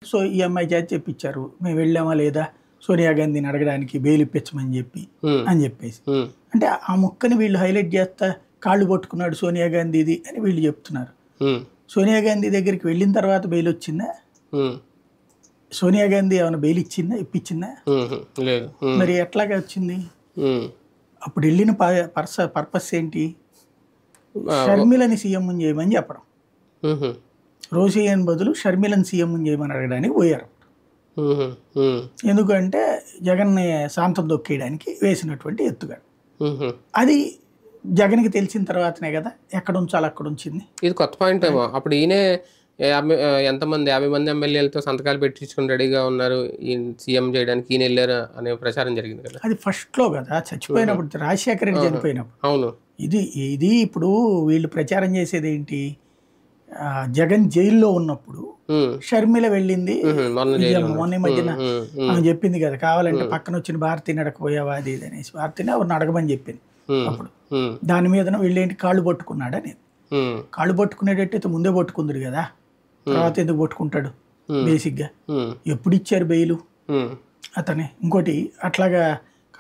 So ఈ అమ్మాయి చేత చెప్పించారు, మేము వెళ్ళామా లేదా సోనియా గాంధీని అడగడానికి బెయిల్ ఇప్పించమని చెప్పి అని చెప్పేసి. అంటే ఆ ముక్కని వీళ్ళు హైలైట్ చేస్తా కాళ్ళు పట్టుకున్నాడు సోనియా గాంధీది అని వీళ్ళు చెప్తున్నారు. సోనియా గాంధీ దగ్గరికి వెళ్ళిన తర్వాత బెయిల్ వచ్చిందా? సోనియా గాంధీ ఏమైనా బెయిల్ ఇప్పించిందా? మరి ఎట్లాగా వచ్చింది? అప్పుడు వెళ్ళిన పర్పస్ ఏంటి? షర్మిలని సీఎం చేయమని చెప్పడం. రోషియన్ బదులు షర్మిలని సీఎం చేయమని అడగడానికి పోయారు. ఎందుకంటే జగన్ని శాంతం దొక్కేయడానికి వేసినటువంటి ఎత్తుగా. అది జగన్కి తెలిసిన తర్వాతనే కదా ఎక్కడ ఉంచాలి అక్కడ ఉంచింది. ఇది కొత్త పాయింట్ ఏమో. అప్పుడు ఈయనే ఎంతమంది 50 మంది ఎమ్మెల్యేలతో సంతకాలు పెట్టించుకుని రెడీగా ఉన్నారు సీఎం చేయడానికి, ఈయన వెళ్ళారు అనే ప్రచారం జరిగింది కదా. అది ఫస్ట్లో కదా, చచ్చిపోయినప్పుడు రాజశేఖర రెడ్డి చనిపోయినప్పుడు. అవును. ఇది ఇప్పుడు వీళ్ళు ప్రచారం చేసేది ఏంటి? జగన్ జైల్లో ఉన్నప్పుడు షర్మిల వెళ్ళింది మొన్న మధ్యన ఆమె చెప్పింది కదా, కావాలంటే పక్కన వచ్చిన భారతీని అడగపోయావా అది ఇది అనేసి. భారతీని ఎవరిని అడగమని చెప్పింది. అప్పుడు దాని మీద వీళ్ళేంటి కాళ్ళు పట్టుకున్నాడు అనేది. కాళ్ళు పట్టుకునేటట్టయితే ముందే పట్టుకుందరు కదా, తర్వాత ఎందుకు పట్టుకుంటాడు? బేసిక్గా ఎప్పుడు ఇచ్చారు బెయిలు అతనే? ఇంకోటి అట్లాగా